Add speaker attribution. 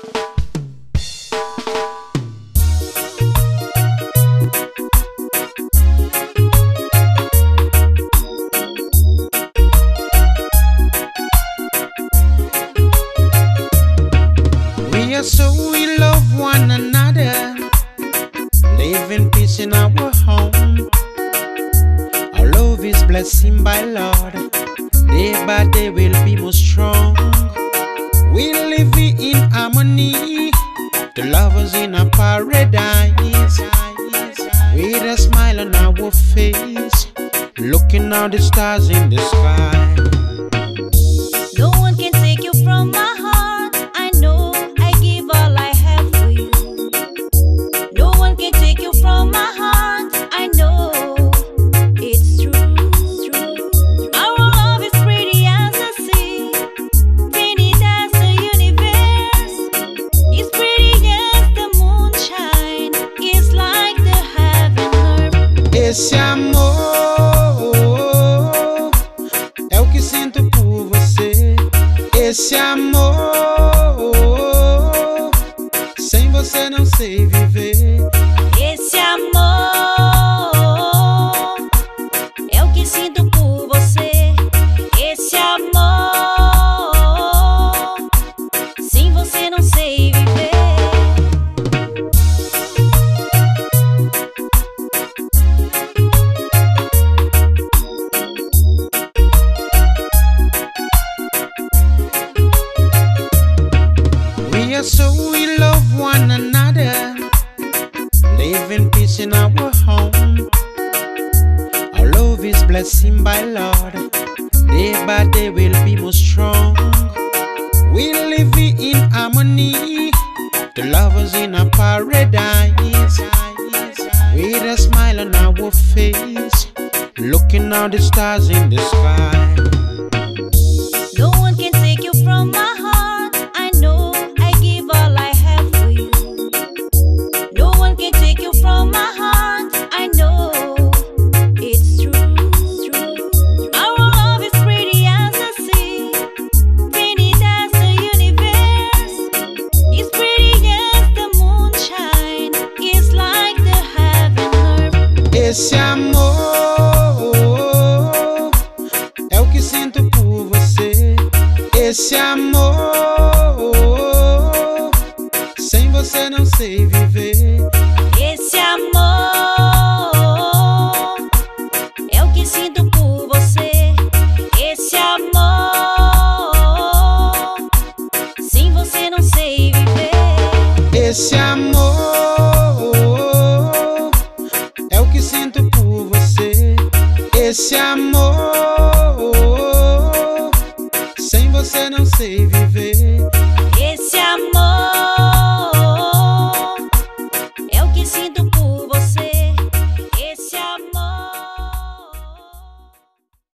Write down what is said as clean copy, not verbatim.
Speaker 1: We are so we love one another, live in peace in our home. Our love is blessed by Lord, day by day we'll be more strong. We live in harmony, the lovers in a paradise, with a smile on our face, looking at the stars in the sky.
Speaker 2: No one can take you from my heart. I know I give all I have for you. No one can take you from my heart. I know it's true. Our love is pretty as the sea, pretty as the universe. It's pretty as the moonshine. It's like the heaven earth.
Speaker 1: Esse amor é o que sinto por você. Esse amor, sem você não sei viver.
Speaker 2: Esse amor é o que sinto por você. Esse amor, sem você não sei viver.
Speaker 1: We are so we love one another, live in peace in our home. Our love is blessed by Lord, day by day we'll be more strong. We live in harmony, the lovers in a paradise, with a smile on our face, looking at the stars in the sky.
Speaker 2: No one can take you from my heart. I know I give all I have for you. No one can take you from my heart. I know it's true. Our love is pretty as the sea, pretty as the universe. It's pretty as the moonshine. It's like the heaven earth.
Speaker 1: Esse amor é o que sinto por você. Esse amor, sem você não sei viver.
Speaker 2: Esse amor é o que sinto por você. Esse amor, sem você não sei viver.
Speaker 1: Esse amor é o que sinto por você. Esse amor, sem você não sei viver.